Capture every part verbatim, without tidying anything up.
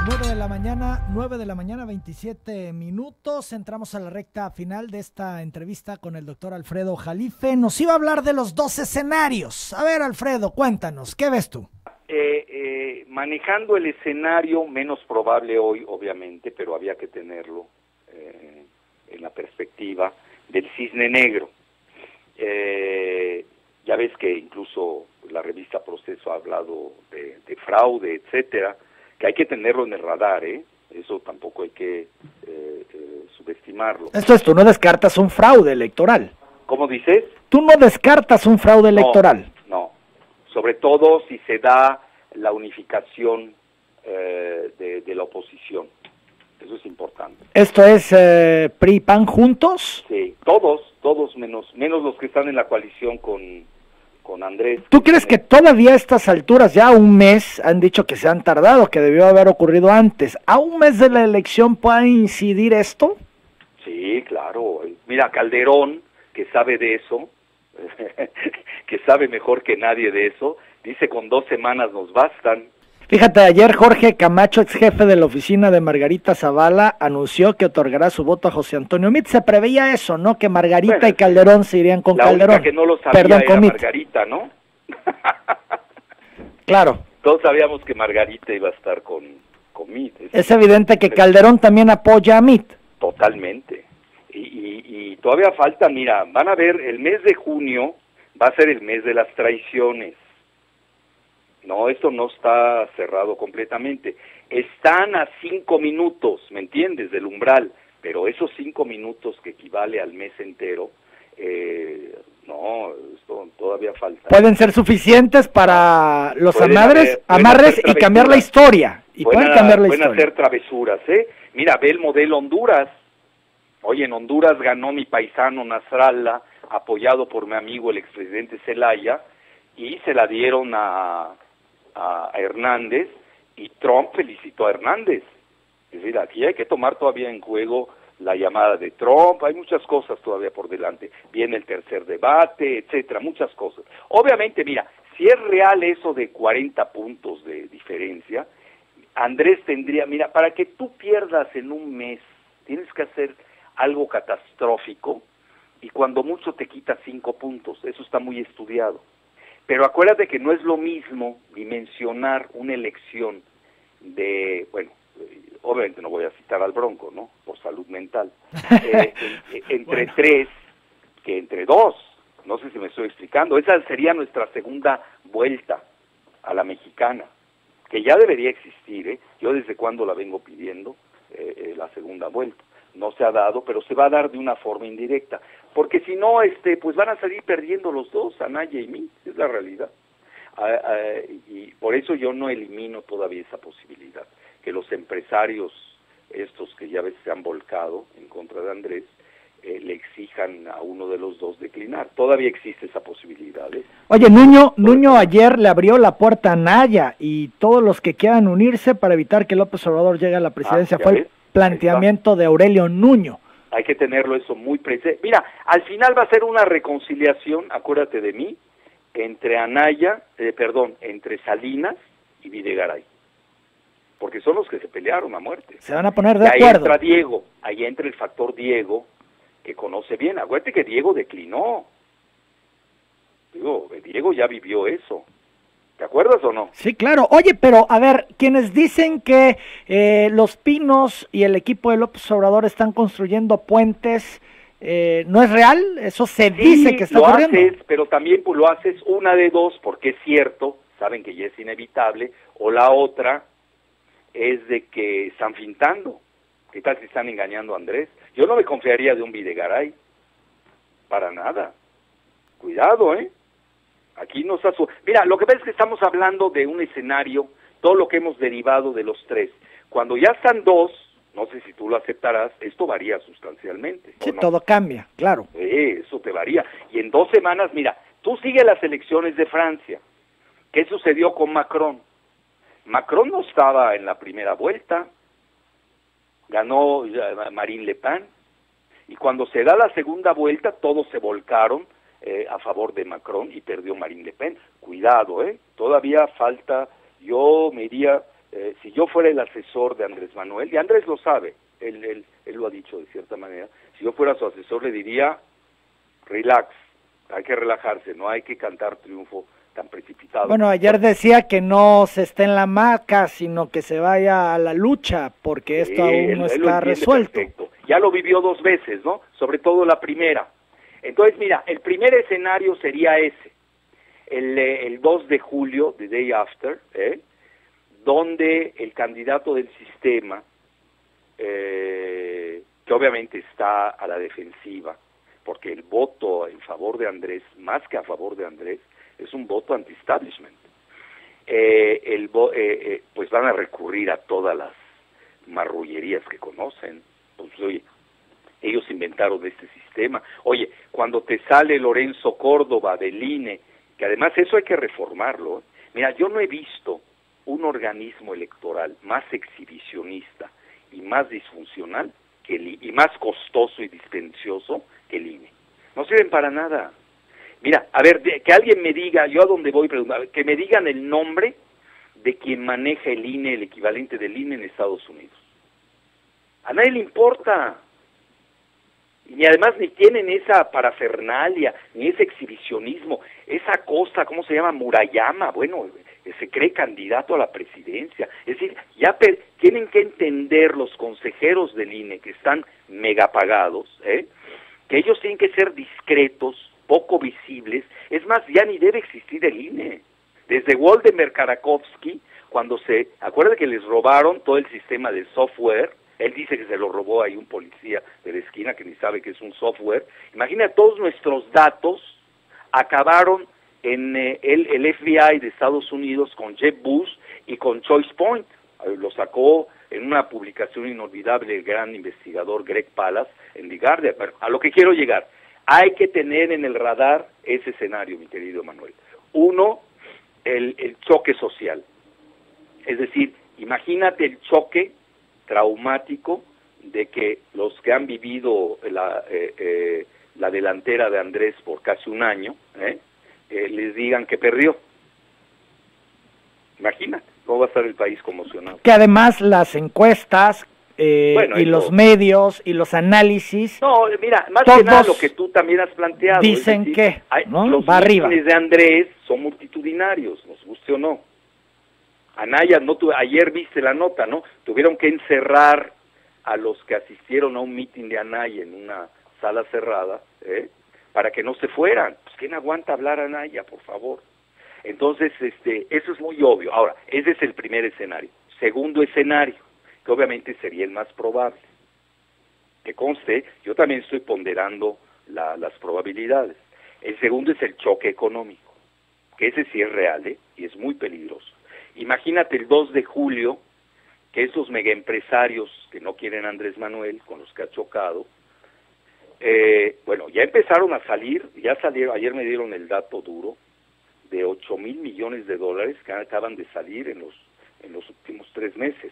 nueve de la mañana, nueve de la mañana, veintisiete minutos. Entramos a la recta final de esta entrevista con el doctor Alfredo Jalife. Nos iba a hablar de los dos escenarios. A ver, Alfredo, cuéntanos, ¿qué ves tú? Eh, eh, manejando el escenario menos probable hoy, obviamente, pero había que tenerlo eh, en la perspectiva del cisne negro. Eh, ya ves que incluso la revista Proceso ha hablado de, de fraude, etcétera, que hay que tenerlo en el radar, ¿eh? Eso tampoco hay que eh, eh, subestimarlo. Esto es, tú no descartas un fraude electoral. ¿Cómo dices? Tú no descartas un fraude electoral. No, no. Sobre todo si se da la unificación eh, de, de la oposición. Eso es importante. ¿Esto es eh, P R I y P A N juntos? Sí, todos, todos menos, menos los que están en la coalición con... con Andrés. ¿Tú crees que todavía a estas alturas, ya a un mes, han dicho que se han tardado, que debió haber ocurrido antes, a un mes de la elección puede incidir esto? Sí, claro. Mira, Calderón, que sabe de eso, que sabe mejor que nadie de eso, dice con dos semanas nos bastan. Fíjate, ayer Jorge Camacho, ex jefe de la oficina de Margarita Zavala, anunció que otorgará su voto a José Antonio Meade. Se preveía eso, ¿no? Que Margarita bueno, y Calderón se irían con la Calderón. La única que no lo sabía Perdón, era con Margarita, ¿no? Claro. Todos sabíamos que Margarita iba a estar con, con Meade. Es, es evidente que Calderón también apoya a Meade. Totalmente. Y, y, y todavía falta, mira, van a ver, el mes de junio va a ser el mes de las traiciones. No, esto no está cerrado completamente. Están a cinco minutos, ¿me entiendes?, del umbral, pero esos cinco minutos que equivale al mes entero, eh, no, esto todavía falta. Pueden ser suficientes para los pueden amadres, haber, amarres y cambiar la historia. Y pueden, pueden cambiar la pueden historia. hacer travesuras, ¿eh? Mira, ve el modelo Honduras. Oye, en Honduras ganó mi paisano Nasrallah, apoyado por mi amigo el expresidente Zelaya, y se la dieron a... a Hernández, y Trump felicitó a Hernández. Es decir, aquí hay que tomar todavía en juego la llamada de Trump, hay muchas cosas todavía por delante, viene el tercer debate, etcétera, muchas cosas. Obviamente, mira, si es real eso de cuarenta puntos de diferencia, Andrés tendría, mira, para que tú pierdas en un mes, tienes que hacer algo catastrófico, y cuando mucho te quita cinco puntos, eso está muy estudiado. Pero acuérdate que no es lo mismo dimensionar una elección de, bueno, obviamente no voy a citar al Bronco, ¿no?, por salud mental, eh, en, entre bueno. tres que entre dos. No sé si me estoy explicando. Esa sería nuestra segunda vuelta a la mexicana, que ya debería existir, ¿eh? Yo desde cuando la vengo pidiendo, eh, eh, la segunda vuelta. No se ha dado, pero se va a dar de una forma indirecta, porque si no, este, pues van a salir perdiendo los dos, Anaya y mí, es la realidad. Ah, ah, y por eso yo no elimino todavía esa posibilidad, que los empresarios estos que ya ves se han volcado en contra de Andrés, eh, le exijan a uno de los dos declinar. Todavía existe esa posibilidad, ¿eh? Oye, Nuño, Nuño ayer le abrió la puerta a Anaya y todos los que quieran unirse para evitar que López Obrador llegue a la presidencia, ah, fue ves? el planteamiento de Aurelio Nuño. Hay que tenerlo eso muy presente. Mira, al final va a ser una reconciliación, acuérdate de mí, entre Anaya, eh, perdón, entre Salinas y Videgaray. Porque son los que se pelearon a muerte. Se van a poner de y ahí acuerdo. Ahí entra Diego, ahí entra el factor Diego, que conoce bien. Acuérdate que Diego declinó. Digo, Diego ya vivió eso. ¿Te acuerdas o no? Sí, claro. Oye, pero a ver, quienes dicen que eh, Los Pinos y el equipo de López Obrador están construyendo puentes, eh, ¿no es real? Eso se sí, dice que está lo ocurriendo. Haces, pero también pues, lo haces una de dos, porque es cierto, saben que ya es inevitable, o la otra es de que están fintando. ¿Qué tal si están engañando a Andrés? Yo no me confiaría de un Videgaray, para nada. Cuidado, ¿eh? Aquí nos ha... Mira, lo que pasa es que estamos hablando de un escenario, todo lo que hemos derivado de los tres. Cuando ya están dos, no sé si tú lo aceptarás, esto varía sustancialmente. Sí, no? todo cambia, claro. Eh, eso te varía. Y en dos semanas, mira, tú sigues las elecciones de Francia. ¿Qué sucedió con Macron? Macron no estaba en la primera vuelta, ganó Marine Le Pen, y cuando se da la segunda vuelta, todos se volcaron Eh, a favor de Macron y perdió Marine Le Pen. Cuidado, ¿eh? Todavía falta, yo me iría eh, si yo fuera el asesor de Andrés Manuel, y Andrés lo sabe, él, él, él lo ha dicho de cierta manera, si yo fuera su asesor le diría, relax, hay que relajarse, no hay que cantar triunfo tan precipitado. Bueno, ayer decía que no se esté en la hamaca, sino que se vaya a la lucha, porque esto Sí, aún no él, él lo está resuelto. Perfecto. Ya lo vivió dos veces, ¿no? Sobre todo la primera. Entonces, mira, el primer escenario sería ese, el, el dos de julio, the day after, ¿eh? donde el candidato del sistema, eh, que obviamente está a la defensiva, porque el voto en favor de Andrés, más que a favor de Andrés, es un voto anti-establishment. Eh, el, eh, eh, pues van a recurrir a todas las marrullerías que conocen. Pues oye, ellos inventaron este sistema. Oye, cuando te sale Lorenzo Córdoba del I N E, que además eso hay que reformarlo. Mira, yo no he visto un organismo electoral más exhibicionista y más disfuncional que el, y más costoso y dispendioso que el I N E. No sirven para nada. Mira, a ver, de, que alguien me diga, yo a dónde voy, preguntar, que me digan el nombre de quien maneja el I N E, el equivalente del I N E en Estados Unidos. A nadie le importa. Y además ni tienen esa parafernalia, ni ese exhibicionismo, esa cosa, ¿cómo se llama? Murayama, bueno, se cree candidato a la presidencia. Es decir, ya per, tienen que entender los consejeros del I N E que están megapagados, ¿eh? que ellos tienen que ser discretos, poco visibles. Es más, ya ni debe existir el I N E. Desde Waldemar Karakovsky, cuando se, acuerda que les robaron todo el sistema de software, él dice que se lo robó ahí un policía de la esquina que ni sabe que es un software. Imagina, todos nuestros datos acabaron en eh, el, el F B I de Estados Unidos con Jeb Bush y con Choice Point. Eh, lo sacó en una publicación inolvidable el gran investigador Greg Palast en The Guardian. Pero a lo que quiero llegar, hay que tener en el radar ese escenario, mi querido Manuel. Uno, el, el choque social. Es decir, imagínate el choque traumático de que los que han vivido la, eh, eh, la delantera de Andrés por casi un año, eh, eh, les digan que perdió. Imagínate cómo va a estar el país conmocionado. Que además las encuestas eh, bueno, y eso, los medios y los análisis... No, mira, más que nada lo que tú también has planteado. Dicen decir, que hay, ¿no? los va arriba. de Andrés son multitudinarios, nos guste o no. Anaya, no tu, ayer viste la nota, ¿no? Tuvieron que encerrar a los que asistieron a un meeting de Anaya en una sala cerrada, ¿eh? para que no se fueran. Pues ¿quién aguanta hablar a Anaya, por favor? Entonces, este, eso es muy obvio. Ahora, ese es el primer escenario. Segundo escenario, que obviamente sería el más probable. Que conste, yo también estoy ponderando la, las probabilidades. El segundo es el choque económico, que ese sí es real, ¿eh? y es muy peligroso. Imagínate el dos de julio, que esos megaempresarios que no quieren a Andrés Manuel, con los que ha chocado, eh, bueno, ya empezaron a salir, ya salieron, ayer me dieron el dato duro, de ocho mil millones de dólares que acaban de salir en los, en los últimos tres meses.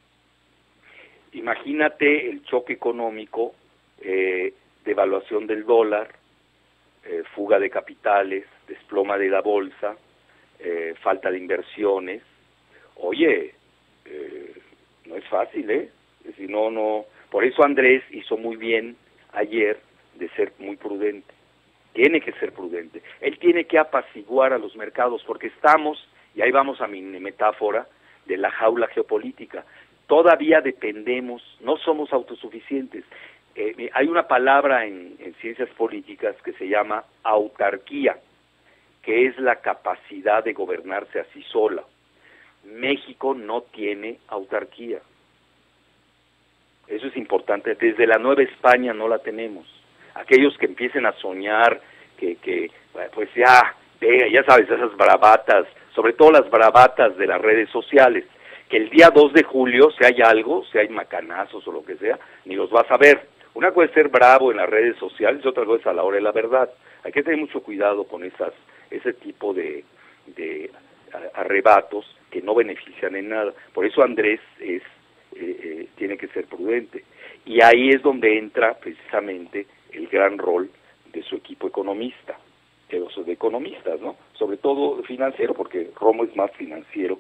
Imagínate el choque económico, eh, devaluación del dólar, eh, fuga de capitales, desploma de la bolsa, eh, falta de inversiones. Oye, eh, no es fácil, ¿eh? Es decir, no, no. Por eso Andrés hizo muy bien ayer de ser muy prudente. Tiene que ser prudente. Él tiene que apaciguar a los mercados porque estamos, y ahí vamos a mi metáfora, de la jaula geopolítica. Todavía dependemos, no somos autosuficientes. Eh, hay una palabra en, en ciencias políticas que se llama autarquía, que es la capacidad de gobernarse a sí sola. México no tiene autarquía. Eso es importante. Desde la Nueva España no la tenemos. Aquellos que empiecen a soñar que, que pues ya, ya sabes, esas bravatas, sobre todo las bravatas de las redes sociales, que el día dos de julio, si hay algo, si hay macanazos o lo que sea, ni los vas a ver. Una cosa es ser bravo en las redes sociales y otra cosa es a la hora de la verdad. Hay que tener mucho cuidado con esas ese tipo de, de arrebatos que no benefician en nada. Por eso Andrés es eh, eh, tiene que ser prudente. Y ahí es donde entra precisamente el gran rol de su equipo economista, de los economistas, ¿no? Sobre todo financiero, porque Romo es más financiero que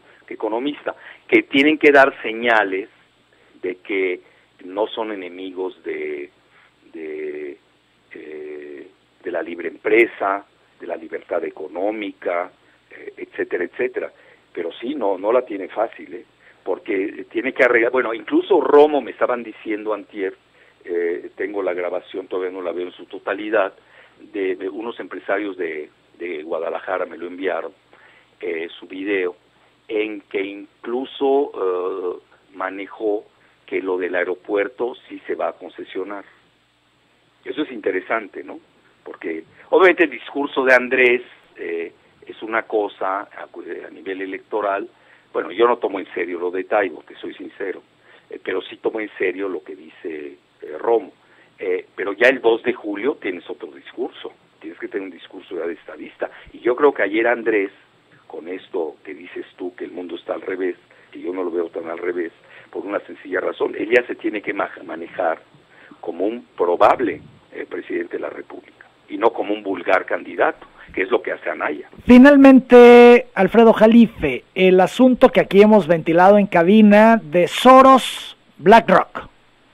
economista, que tienen que dar señales de que no son enemigos de, de, eh, de la libre empresa, de la libertad económica, eh, etcétera, etcétera. Pero sí, no, no la tiene fácil, ¿eh? Porque tiene que arreglar, bueno, incluso Romo me estaban diciendo antier, eh, tengo la grabación, todavía no la veo en su totalidad, de, de unos empresarios de, de Guadalajara, me lo enviaron, eh, su video, en que incluso uh, manejó que lo del aeropuerto sí se va a concesionar. Eso es interesante, ¿no? Porque obviamente el discurso de Andrés eh, es una cosa a, a nivel electoral. Bueno, yo no tomo en serio lo de Taibo, que soy sincero, eh, pero sí tomo en serio lo que dice eh, Romo. Eh, pero ya el dos de julio tienes otro discurso, tienes que tener un discurso ya de estadista. Y yo creo que ayer Andrés, con esto que dices tú, que el mundo está al revés, que yo no lo veo tan al revés, por una sencilla razón, él ya se tiene que manejar como un probable eh, presidente de la República, y no como un vulgar candidato, que es lo que hace Anaya. Finalmente, Alfredo Jalife, el asunto que aquí hemos ventilado en cabina de Soros BlackRock.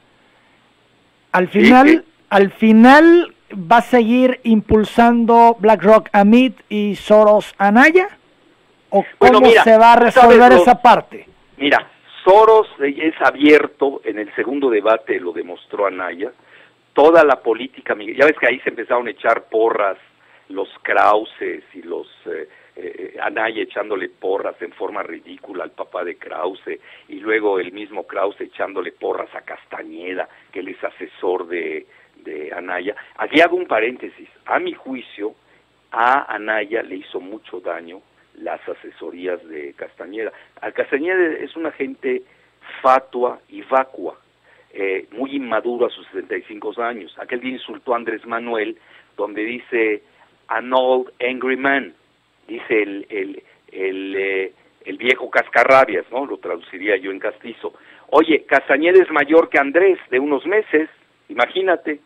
Al final, sí, sí. al final va a seguir impulsando BlackRock a Meade y Soros a Anaya, o cómo bueno, mira, se va a resolver esa lo, parte. Mira, Soros es abierto, en el segundo debate lo demostró Anaya, toda la política, ya ves que ahí se empezaron a echar porras los Krauses y los eh, eh, Anaya echándole porras en forma ridícula al papá de Krause, y luego el mismo Krause echándole porras a Castañeda, que él es asesor de, de Anaya. Aquí hago un paréntesis, a mi juicio, a Anaya le hizo mucho daño las asesorías de Castañeda. A Castañeda es una gente fatua y vacua, eh, muy inmaduro a sus setenta y cinco años. Aquel día insultó a Andrés Manuel, donde dice an old angry man, dice el el el, eh, el viejo cascarrabias, ¿no? Lo traduciría yo en castizo. Oye, Castañeda es mayor que Andrés de unos meses, imagínate.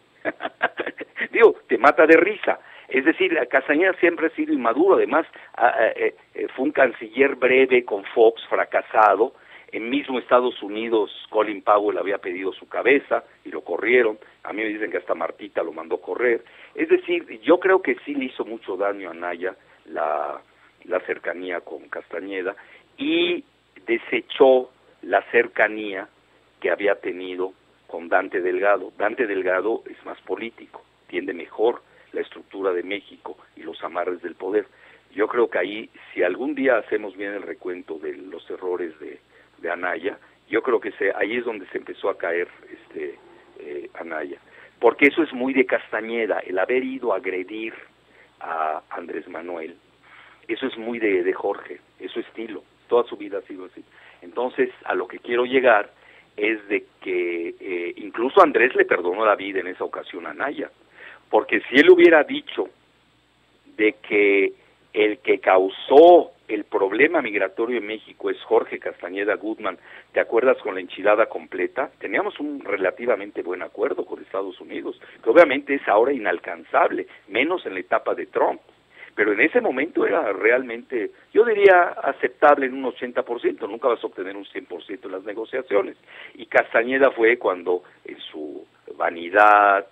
Digo, te mata de risa. Es decir, Castañeda siempre ha sido inmaduro, además eh, eh, fue un canciller breve con Fox, fracasado. En mismo Estados Unidos, Colin Powell había pedido su cabeza y lo corrieron. A mí me dicen que hasta Martita lo mandó correr. Es decir, yo creo que sí le hizo mucho daño a Anaya la, la cercanía con Castañeda, y desechó la cercanía que había tenido con Dante Delgado. Dante Delgado es más político, entiende mejor la estructura de México y los amarres del poder. Yo creo que ahí, si algún día hacemos bien el recuento de los errores de, de Anaya, yo creo que se, ahí es donde se empezó a caer este eh, Anaya. Porque eso es muy de Castañeda, el haber ido a agredir a Andrés Manuel, eso es muy de, de Jorge, es su estilo, toda su vida ha sido así. Entonces, a lo que quiero llegar es de que eh, incluso Andrés le perdonó la vida en esa ocasión a Anaya, porque si él hubiera dicho de que el que causó el problema migratorio en México es Jorge Castañeda Goodman, ¿te acuerdas con la enchilada completa? Teníamos un relativamente buen acuerdo con Estados Unidos, que obviamente es ahora inalcanzable, menos en la etapa de Trump, pero en ese momento era realmente, yo diría, aceptable en un ochenta por ciento, nunca vas a obtener un cien por ciento en las negociaciones, y Castañeda fue cuando en su vanidad,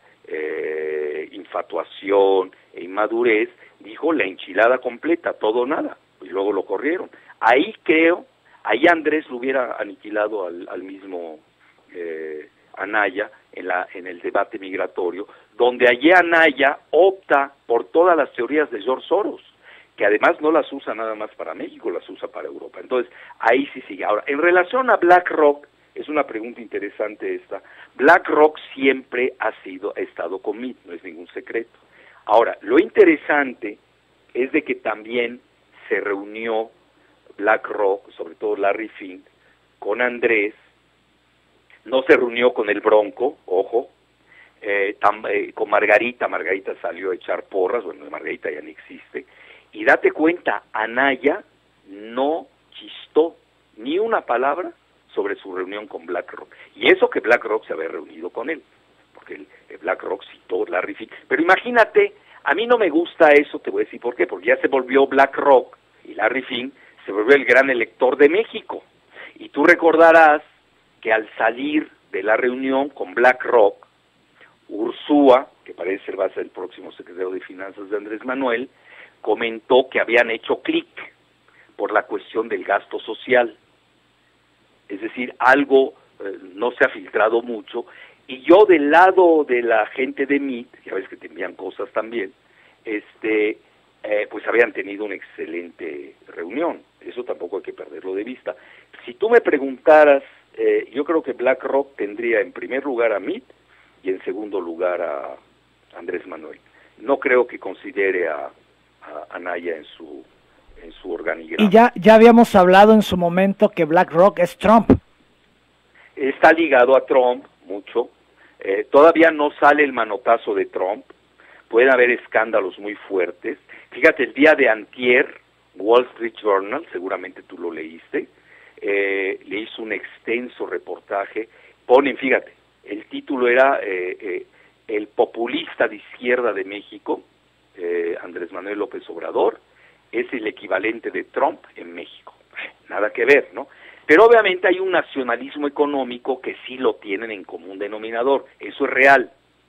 eh, infatuación e inmadurez, dijo la enchilada completa, todo o nada, y luego lo corrieron. Ahí creo, ahí Andrés lo hubiera aniquilado al, al mismo eh, Anaya en, la, en el debate migratorio, donde allí Anaya opta por todas las teorías de George Soros, que además no las usa nada más para México, las usa para Europa. Entonces, ahí sí sigue. Ahora, en relación a BlackRock, es una pregunta interesante esta. BlackRock siempre ha sido, ha estado con Meade, no es ningún secreto. Ahora, lo interesante es de que también se reunió BlackRock, sobre todo Larry Fink, con Andrés, no se reunió con el Bronco, ojo, eh, tam, eh, con Margarita, Margarita salió a echar porras, bueno, Margarita ya no existe, y date cuenta, Anaya no chistó ni una palabra sobre su reunión con BlackRock, y eso que BlackRock se había reunido con él, porque el, el BlackRock citó Larry Fink, pero imagínate, a mí no me gusta eso, te voy a decir por qué, porque ya se volvió BlackRock, y Larry Fink se volvió el gran elector de México. Y tú recordarás que al salir de la reunión con BlackRock, Ursúa, que parece ser va a ser el próximo secretario de Finanzas de Andrés Manuel, comentó que habían hecho clic por la cuestión del gasto social. Es decir, algo eh, no se ha filtrado mucho, y yo del lado de la gente de M I T, ya ves que te envían cosas también, este, eh, pues habían tenido una excelente reunión, eso tampoco hay que perderlo de vista. Si tú me preguntaras, eh, yo creo que BlackRock tendría en primer lugar a M I T y en segundo lugar a Andrés Manuel. No creo que considere a, a Anaya en su en su organigrama. Y ya, ya habíamos hablado en su momento que BlackRock es Trump. Está ligado a Trump mucho, eh, todavía no sale el manotazo de Trump, pueden haber escándalos muy fuertes. Fíjate, el día de antier, Wall Street Journal, seguramente tú lo leíste, eh, le hizo un extenso reportaje, ponen, fíjate, el título era eh, eh, el populista de izquierda de México, eh, Andrés Manuel López Obrador, es el equivalente de Trump en México. Nada que ver, ¿no? Pero obviamente hay un nacionalismo económico que sí lo tienen en común denominador. Eso es real.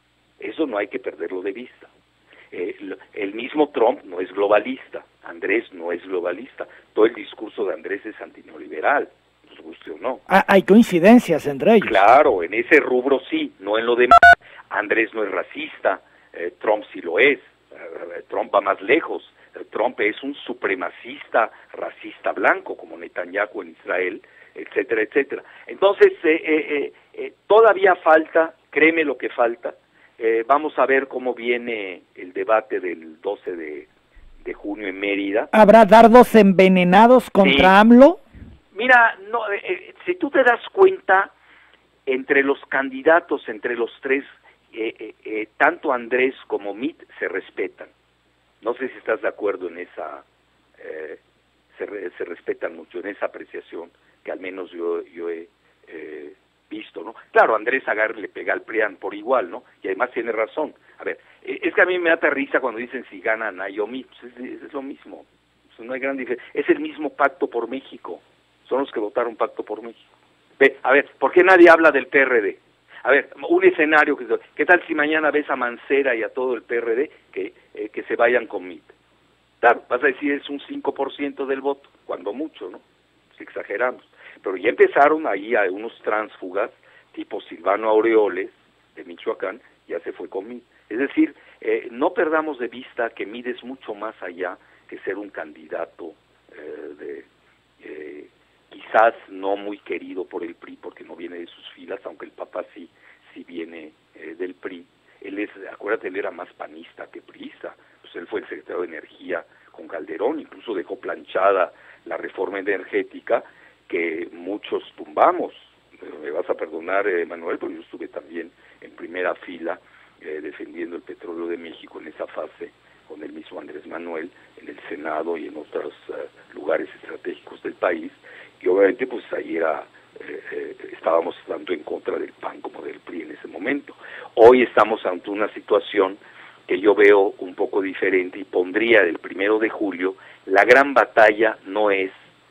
Eso no hay que perderlo de vista. Eh, el mismo Trump no es globalista. Andrés no es globalista. Todo el discurso de Andrés es antineoliberal. Nos guste o no. Ah, hay coincidencias entre ellos. Claro, en ese rubro sí, no en lo demás. Andrés no es racista. Eh, Trump sí lo es. Eh, Trump va más lejos. Trump es un supremacista, racista blanco, como Netanyahu en Israel, etcétera, etcétera. Entonces, eh, eh, eh, todavía falta, créeme lo que falta, eh, vamos a ver cómo viene el debate del doce de, de junio en Mérida. ¿Habrá dardos envenenados contra Sí. AMLO? Mira, no, eh, si tú te das cuenta, entre los candidatos, entre los tres, eh, eh, eh, tanto Andrés como M I T se respetan. No sé si estás de acuerdo en esa, eh, se, re, se respetan mucho en esa apreciación que al menos yo, yo he eh, visto, ¿no? Claro, Andrés Agar le pega al PRIAN por igual, ¿no? Y además tiene razón. A ver, eh, es que a mí me da risa cuando dicen si gana Anaya o M I T, pues es, es lo mismo, pues no hay gran diferencia. Es el mismo Pacto por México, son los que votaron Pacto por México. Ve, a ver, ¿por qué nadie habla del P R D? A ver, un escenario, que ¿qué tal si mañana ves a Mancera y a todo el P R D que, eh, que se vayan con M I T? Claro, vas a decir es un cinco por ciento del voto, cuando mucho, ¿no? Si exageramos. Pero ya empezaron ahí a unos tránsfugas, tipo Silvano Aureoles, de Michoacán, ya se fue con M I T. Es decir, eh, no perdamos de vista que M I T es mucho más allá que ser un candidato eh, de... Eh, quizás no muy querido por el P R I porque no viene de sus filas, aunque el papá sí, sí viene eh, del P R I. Él es, acuérdate, él era más panista que priista, pues él fue el secretario de Energía con Calderón, incluso dejó planchada la reforma energética que muchos tumbamos. Me vas a perdonar, eh, Manuel, porque yo estuve también en primera fila eh, defendiendo el petróleo de México en esa fase con el mismo Andrés Manuel en el Senado y en otros uh, lugares estratégicos del país. Y obviamente pues ahí era, eh, eh, estábamos tanto en contra del P A N como del P R I en ese momento. Hoy estamos ante una situación que yo veo un poco diferente y pondría el primero de julio, la gran batalla no es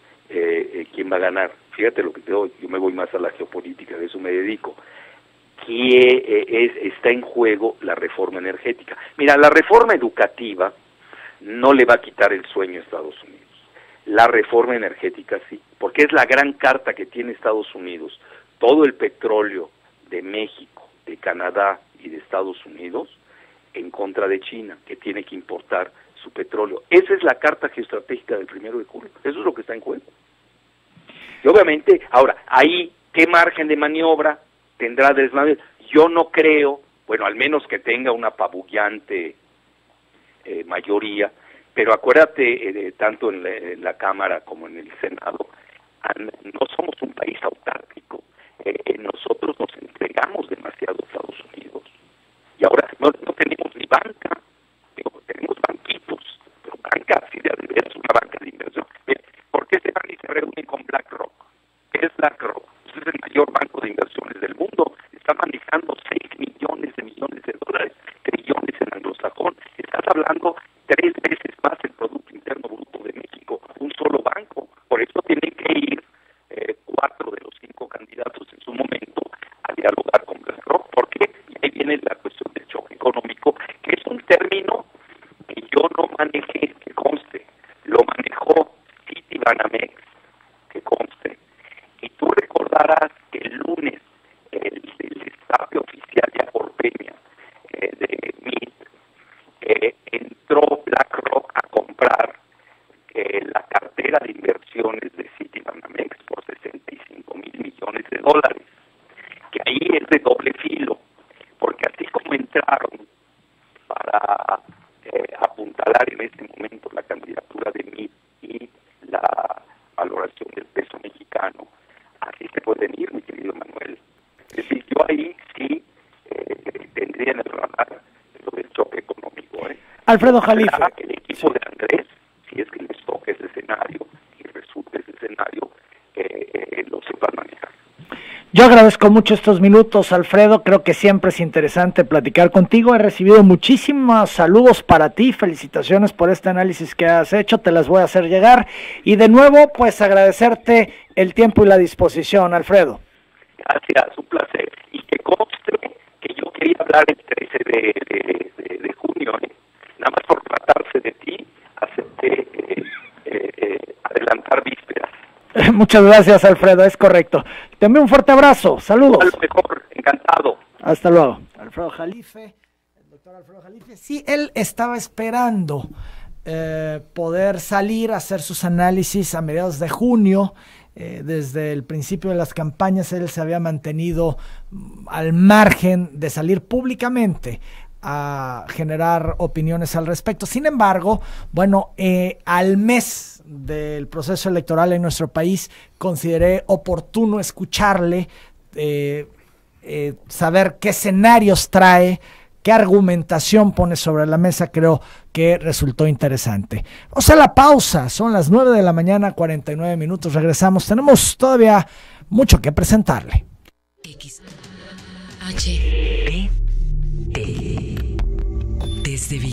eh, eh, quién va a ganar. Fíjate lo que te doy, yo me voy más a la geopolítica, de eso me dedico. Que eh, es, está en juego la reforma energética. Mira, la reforma educativa no le va a quitar el sueño a Estados Unidos. La reforma energética sí, porque es la gran carta que tiene Estados Unidos. Todo el petróleo de México, de Canadá y de Estados Unidos en contra de China, que tiene que importar su petróleo. Esa es la carta geoestratégica del primero de julio. Eso es lo que está en juego. Y obviamente, ahora, ahí, ¿qué margen de maniobra tendrá Andrés Manuel? Yo no creo, bueno, al menos que tenga una apabullante eh, mayoría, pero acuérdate, eh, tanto en la, en la Cámara como en el Senado, an, no somos un país autárquico, eh, nosotros nos entregamos demasiado a Estados Unidos, y ahora no, no tenemos ni banca, digo, tenemos banquitos, pero banca, si de veras una banca de inversión. ¿Por qué se van y se reúnen con BlackRock? ¿Qué es BlackRock? Es el mayor banco de inversiones del mundo, está manejando seis millones de millones de dólares, trillones en anglosajón, estás hablando tres veces más el Producto Interno Bruto de México, un solo banco. dólares, que ahí es de doble filo, porque así como entraron para eh, apuntalar en este momento la candidatura de M I y la valoración del peso mexicano, así se pueden ir, mi querido Manuel. Es decir, yo ahí sí eh, tendría en el radar lo del choque económico. ¿eh? Alfredo Jalife. Que el equipo de Andrés, si es que les toca ese escenario y resulta ese escenario, eh, eh, lo sepan manejar. Yo agradezco mucho estos minutos, Alfredo, creo que siempre es interesante platicar contigo, he recibido muchísimos saludos para ti, felicitaciones por este análisis que has hecho, te las voy a hacer llegar, y de nuevo, pues agradecerte el tiempo y la disposición, Alfredo. Gracias, un placer, y que conste que yo quería hablar el trece de, de, de, de junio, ¿eh? Nada más por tratarse de ti, acepté eh, eh, eh, adelantar vísperas. Muchas gracias, Alfredo, es correcto. Te envío un fuerte abrazo, saludos. A lo mejor, encantado. Hasta luego. Alfredo Jalife, el doctor Alfredo Jalife, sí, él estaba esperando eh, poder salir a hacer sus análisis a mediados de junio. Eh, desde el principio de las campañas él se había mantenido al margen de salir públicamente a generar opiniones al respecto. Sin embargo, bueno, eh, al mes del proceso electoral en nuestro país, consideré oportuno escucharle, eh, eh, saber qué escenarios trae, qué argumentación pone sobre la mesa. Creo que resultó interesante. O sea, la pausa, son las nueve de la mañana, cuarenta y nueve minutos, regresamos, tenemos todavía mucho que presentarle. X H P T desde